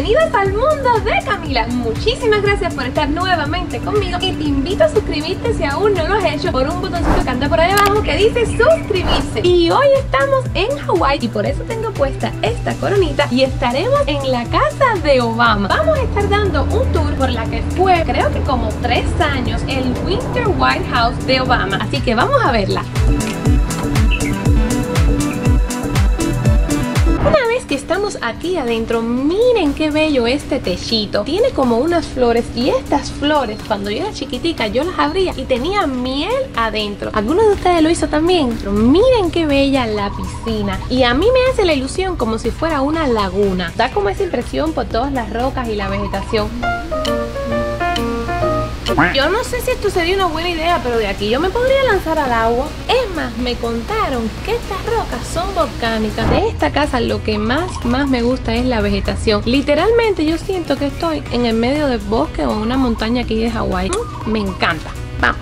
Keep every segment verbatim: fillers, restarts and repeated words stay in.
bienvenidos al mundo de Camila. Muchísimas gracias por estar nuevamente conmigo y te invito a suscribirte si aún no lo has hecho por un botoncito que anda por ahí abajo que dice suscribirse. Y hoy estamos en Hawái y por eso tengo puesta esta coronita y estaremos en la casa de Obama. Vamos a estar dando un tour por la que fue, creo que como tres años, el Winter White House de Obama. Así que vamos a verla. Una vez que estamos aquí adentro, miren qué bello este techito. Tiene como unas flores y estas flores, cuando yo era chiquitica, yo las abría y tenía miel adentro. ¿Alguno de ustedes lo hizo también? Pero miren qué bella la piscina. Y a mí me hace la ilusión como si fuera una laguna. Da como esa impresión por todas las rocas y la vegetación. Yo no sé si esto sería una buena idea, pero de aquí yo me podría lanzar al agua. Es más, me contaron que estas rocas son volcánicas. De esta casa lo que más, más me gusta es la vegetación. Literalmente yo siento que estoy en el medio del bosque o en una montaña aquí de Hawái. Me encanta. Vamos.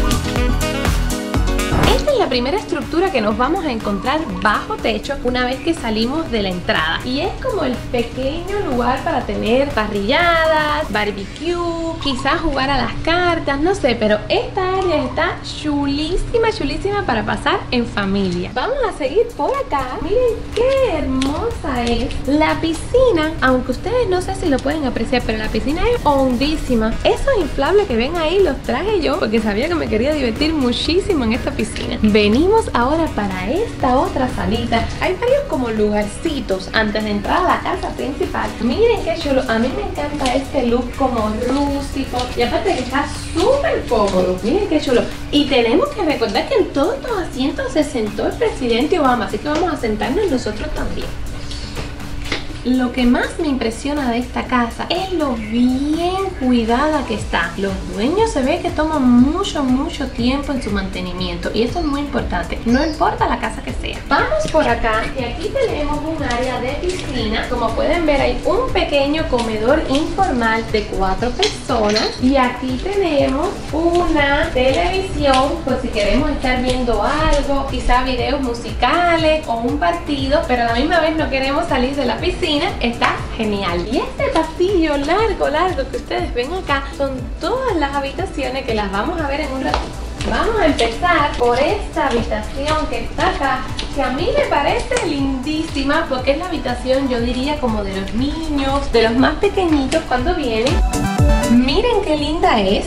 Esta es la primera estructura que nos vamos a encontrar bajo techo una vez que salimos de la entrada. Y es como el pequeño lugar para tener parrilladas, barbecue, quizás jugar a las cartas, no sé. Pero esta área está chulísima, chulísima para pasar en familia. Vamos a seguir por acá. Miren qué hermosa es la piscina. Aunque ustedes no sé si lo pueden apreciar, pero la piscina es hondísima. Esos inflables que ven ahí los traje yo porque sabía que me quería divertir muchísimo en esta piscina. Venimos ahora para esta otra salita. Hay varios como lugarcitos antes de entrar a la casa principal. Miren qué chulo. A mí me encanta este look como rústico. Y aparte que está súper cómodo. Miren qué chulo. Y tenemos que recordar que en todos estos asientos se sentó el presidente Obama. Así que vamos a sentarnos nosotros también. Lo que más me impresiona de esta casa es lo bien cuidada que está. Los dueños se ve que toman mucho, mucho tiempo en su mantenimiento y eso es muy importante, no importa la casa que sea. Vamos por acá y aquí tenemos un área de piscina. Como pueden ver hay un pequeño comedor informal de cuatro personas y aquí tenemos una televisión por si queremos estar viendo algo, quizá videos musicales o un partido, pero a la misma vez no queremos salir de la piscina. Está genial. Y este pasillo largo, largo que ustedes ven acá son todas las habitaciones que las vamos a ver en un ratito. Vamos a empezar por esta habitación que está acá, que a mí me parece lindísima porque es la habitación, yo diría, como de los niños, de los más pequeñitos cuando vienen. Miren qué linda es.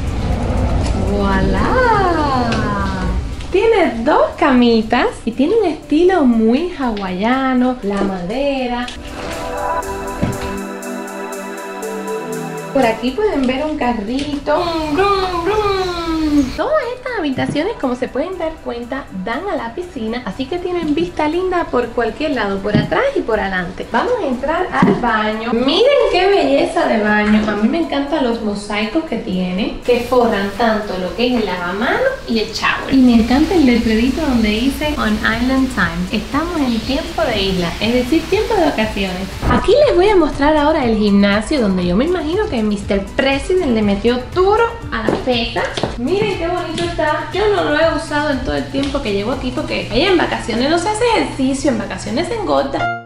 ¡Voilá! Tiene dos camitas y tiene un estilo muy hawaiano, la madera. Por aquí pueden ver un carrito. ¡Brum, brum! Todas estas habitaciones, como se pueden dar cuenta, dan a la piscina, así que tienen vista linda por cualquier lado, por atrás y por adelante. Vamos a entrar al baño. Miren qué belleza de baño. A mí me encantan los mosaicos que tiene, que forran tanto lo que es el lavamanos y el shower. Y me encanta el letrerito donde dice On Island Time. Estamos en tiempo de isla, es decir, tiempo de vacaciones. Aquí les voy a mostrar ahora el gimnasio, donde yo me imagino que mister President le metió duro a la pesa. Miren qué bonito está. Yo no lo he usado en todo el tiempo que llevo aquí porque ella en vacaciones no se hace ejercicio, en vacaciones se engorda.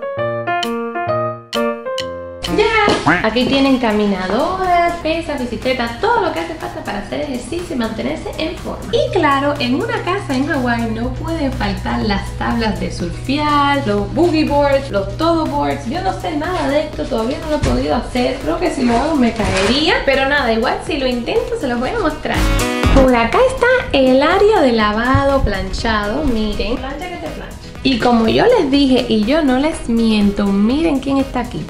Ya. Aquí tienen caminadoras, pesas, bicicletas, todo lo que hace falta para hacer ejercicio y mantenerse en forma. Y claro, en una casa en Hawái no pueden faltar las tablas de surfear, los boogie boards, los todo boards. Yo no sé nada de esto, todavía no lo he podido hacer. Creo que si lo hago me caería, pero nada, igual si lo intento se los voy a mostrar. Por acá está el área de lavado, planchado, miren. Plancha que te plancha. Y como yo les dije, y yo no les miento, miren quién está aquí.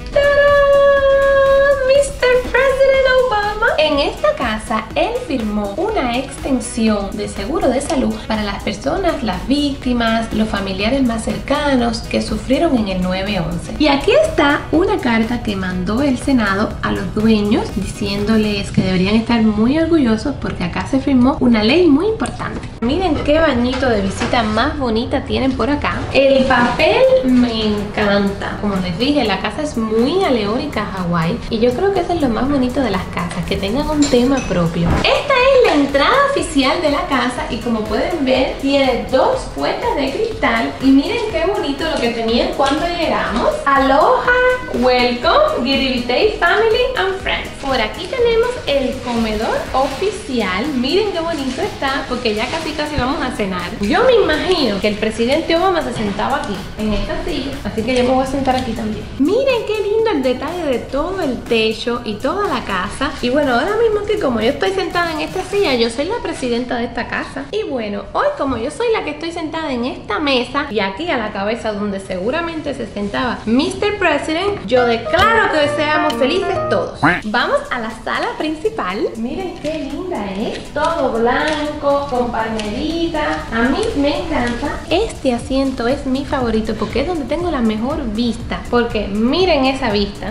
mister President Obama. En esta casa él firmó una extensión de seguro de salud para las personas, las víctimas, los familiares más cercanos que sufrieron en el nueve once. Y aquí está una carta que mandó el Senado a los dueños diciéndoles que deberían estar muy orgullosos porque acá se firmó una ley muy importante. Miren qué bañito de visita más bonita tienen por acá. El papel me encanta. Como les dije, la casa es muy alegórica a Hawái y yo creo que eso es lo más bonito de las casas, que tengan un tema propio. Esta es la entrada oficial de la casa y como pueden ver tiene dos puertas de cristal y miren qué bonito lo que tenían cuando llegamos. Aloha, welcome, Giribitey family and friends. Por aquí tenemos el comedor oficial. Miren qué bonito está porque ya casi casi vamos a cenar. Yo me imagino que el presidente Obama se sentaba aquí en esta silla, así que yo me voy a sentar aquí también. Miren qué lindo el detalle de todo el techo y toda la casa. Y bueno, ahora mismo que como yo estoy sentada en esta silla, yo soy la presidenta de esta casa. Y bueno, hoy como yo soy la que estoy sentada en esta mesa y aquí a la cabeza donde seguramente se sentaba mister President, yo declaro que seamos felices todos. Vamos a la sala principal. Miren qué linda es, todo blanco con palmeritas. A mí me encanta. Este asiento es mi favorito porque es donde tengo la mejor vista, porque miren esa vista.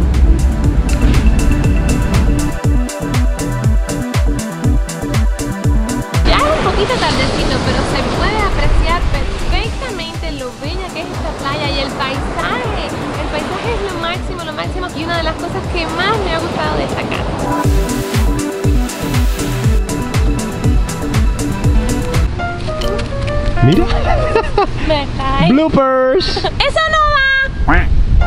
Ya es un poquito tardecito, pero se puede apreciar perfectamente lo bella que es esta playa y el paisaje. El paisaje es lo máximo, lo máximo y una de las cosas que más me ha gustado de esta casa. Mira. Me cae. Bloopers. ¡Eso no va!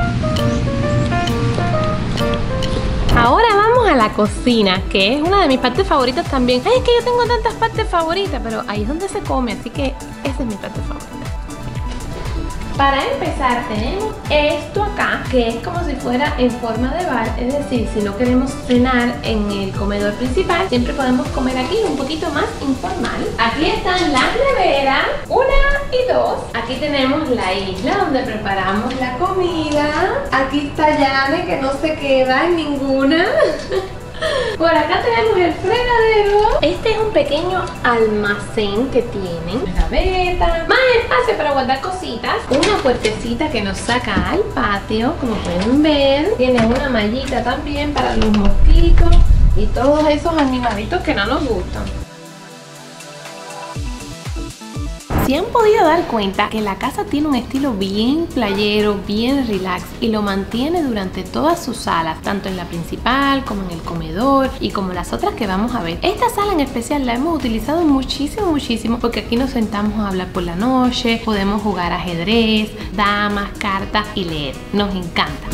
Ahora vamos a la cocina, que es una de mis partes favoritas también. Ay, es que yo tengo tantas partes favoritas, pero ahí es donde se come, así que esa es mi parte favorita. Para empezar tenemos esto acá, que es como si fuera en forma de bar, es decir, si no queremos cenar en el comedor principal, siempre podemos comer aquí un poquito más informal. Aquí están las neveras, una y dos. Aquí tenemos la isla donde preparamos la comida. Aquí está Yane, que no se queda en ninguna. Por acá tenemos el fregadero. Este es un pequeño almacén que tienen. Gaveta, más espacio para guardar cositas. Una puertecita que nos saca al patio, como pueden ver. Tiene una mallita también para los mosquitos y todos esos animalitos que no nos gustan. Si han podido dar cuenta que la casa tiene un estilo bien playero, bien relax y lo mantiene durante todas sus salas, tanto en la principal como en el comedor y como las otras que vamos a ver. Esta sala en especial la hemos utilizado muchísimo, muchísimo porque aquí nos sentamos a hablar por la noche, podemos jugar ajedrez, damas, cartas y leer. Nos encanta.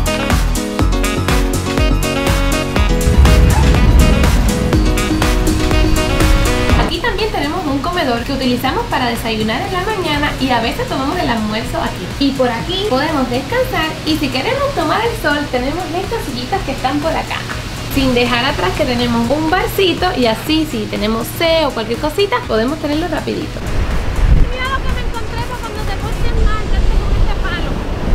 También tenemos un comedor que utilizamos para desayunar en la mañana y a veces tomamos el almuerzo aquí. Y por aquí podemos descansar y si queremos tomar el sol tenemos estas sillitas que están por acá. Sin dejar atrás que tenemos un barcito y así si tenemos sed o cualquier cosita podemos tenerlo rapidito. Mira lo que me encontré para cuando te portes mal, date con este palo.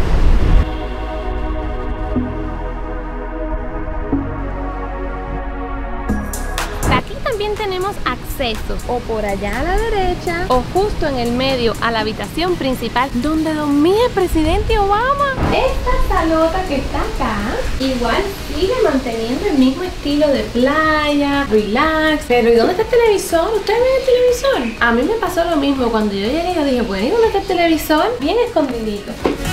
Aquí también tenemos accesos o por allá a la derecha o justo en el medio a la habitación principal donde dormía el presidente Obama. Esta salota que está acá igual sigue manteniendo el mismo estilo de playa, relax. Pero ¿y dónde está el televisor? ¿Ustedes ven el televisor? A mí me pasó lo mismo. Cuando yo llegué yo dije, bueno, ¿y dónde está el televisor? Bien escondidito.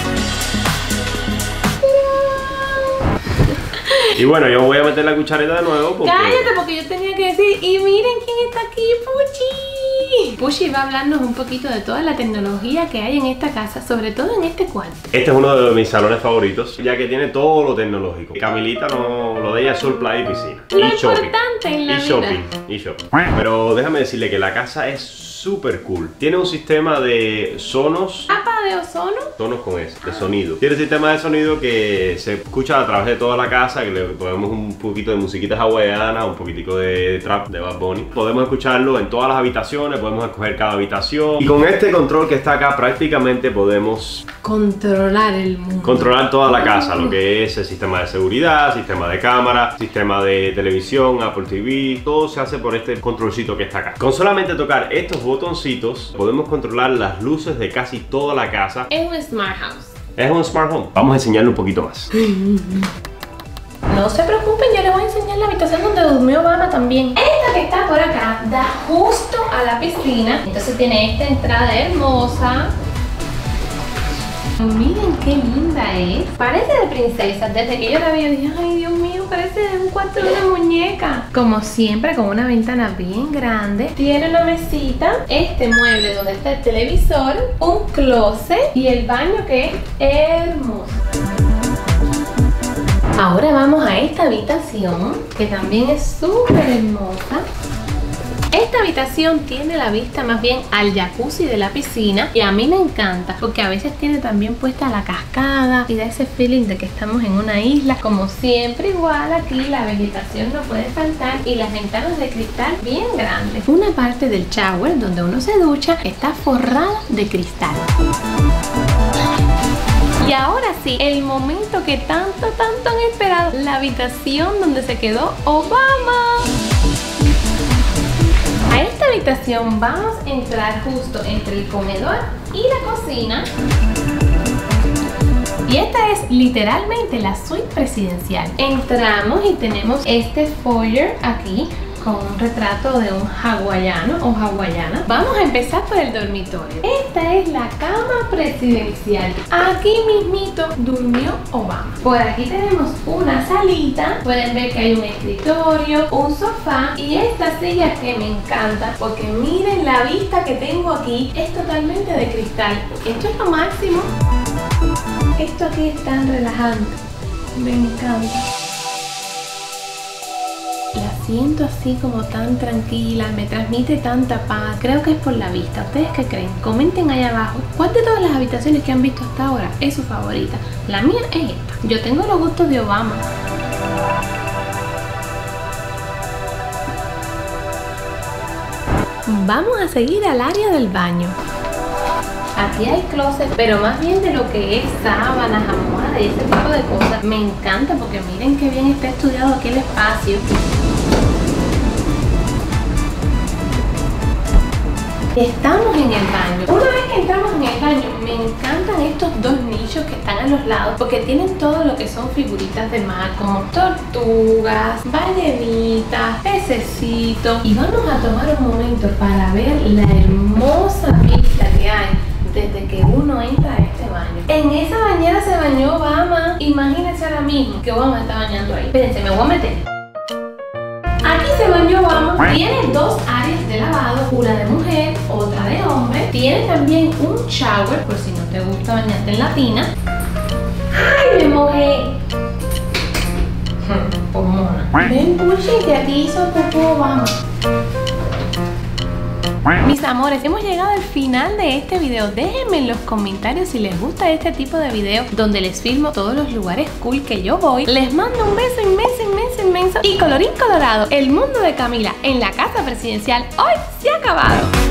Y bueno, yo voy a meter la cucharita de nuevo porque... Cállate, porque yo tenía que decir, y miren quién está aquí, Puchi. Puchi va a hablarnos un poquito de toda la tecnología que hay en esta casa, sobre todo en este cuarto. Este es uno de mis salones favoritos, ya que tiene todo lo tecnológico. Camilita, no, lo de ella es sol, playa y piscina. Lo y importante shopping. en la y vida. shopping. Y shopping. Pero déjame decirle que la casa es súper cool. Tiene un sistema de sonos. ¿Capa de ozono? Tonos con ese, de sonido. Tiene un sistema de sonido que se escucha a través de toda la casa, que le ponemos un poquito de musiquita hawaiana, un poquitico de trap de Bad Bunny. Podemos escucharlo en todas las habitaciones, podemos escoger cada habitación. Y con este control que está acá prácticamente podemos controlar el mundo. Controlar toda la casa, lo que es el sistema de seguridad, sistema de cámara, sistema de televisión, Apple T V. Todo se hace por este controlcito que está acá. Con solamente tocar estos botoncitos podemos controlar las luces de casi toda la casa. Es un smart house. Es un smart home. Vamos a enseñarle un poquito más. No se preocupen, yo les voy a enseñar la habitación donde durmió Obama también. Esta que está por acá da justo a la piscina. Entonces tiene esta entrada hermosa. Miren qué linda es. Parece de princesa. Desde que yo la vi, yo dije, ay Dios mío, parece de un cuarto de una muñeca. muñeca. Como siempre, con una ventana bien grande. Tiene una mesita, este mueble donde está el televisor, un closet y el baño que es hermoso. Ahora vamos a esta habitación que también es súper hermosa. Esta habitación tiene la vista más bien al jacuzzi de la piscina y a mí me encanta porque a veces tiene también puesta la cascada y da ese feeling de que estamos en una isla. Como siempre, igual aquí la vegetación no puede faltar y las ventanas de cristal bien grandes. Una parte del shower donde uno se ducha está forrada de cristal. Y ahora sí, el momento que tanto, tanto han esperado, la habitación donde se quedó Obama. A esta habitación vamos a entrar justo entre el comedor y la cocina. Y esta es literalmente la suite presidencial. Entramos y tenemos este foyer aquí con un retrato de un hawaiano o hawaiana. Vamos a empezar por el dormitorio. Esta es la cama presidencial. Aquí mismito durmió Obama. Por aquí tenemos una salita. Pueden ver que hay un escritorio, un sofá y esta silla que me encanta porque miren la vista que tengo aquí. Es totalmente de cristal. Esto es lo máximo. Esto aquí es tan relajante. Me encanta. La siento así como tan tranquila, me transmite tanta paz. Creo que es por la vista. ¿Ustedes qué creen? Comenten ahí abajo cuál de todas las habitaciones que han visto hasta ahora es su favorita. La mía es esta. Yo tengo los gustos de Obama. Vamos a seguir al área del baño. Aquí hay closet, pero más bien de lo que es sábanas, almohadas y ese tipo de cosas. Me encanta porque miren qué bien está estudiado aquí el espacio. Estamos en el baño. Una vez que entramos en el baño, me encantan estos dos nichos que están a los lados porque tienen todo lo que son figuritas de mar, como tortugas, ballenitas, pececitos. Y vamos a tomar un momento para ver la hermosa vista que hay desde que uno entra a este baño. En esa bañera se bañó Obama. Imagínense ahora mismo que Obama está bañando ahí. Espérense, me voy a meter. Aquí se bañó Obama. Tiene dos áreas de lavado, una de mujer, otra de hombre. Tiene también un shower por si no te gusta bañarte en la tina. ¡Ay, me mojé! Por mona. Ven, Puchi, que aquí hizo popó Obama. Mis amores, hemos llegado al final de este video. Déjenme en los comentarios si les gusta este tipo de video donde les filmo todos los lugares cool que yo voy. Les mando un beso inmenso, inmenso, inmenso. Y colorín colorado, el mundo de Camila en la casa presidencial hoy se ha acabado.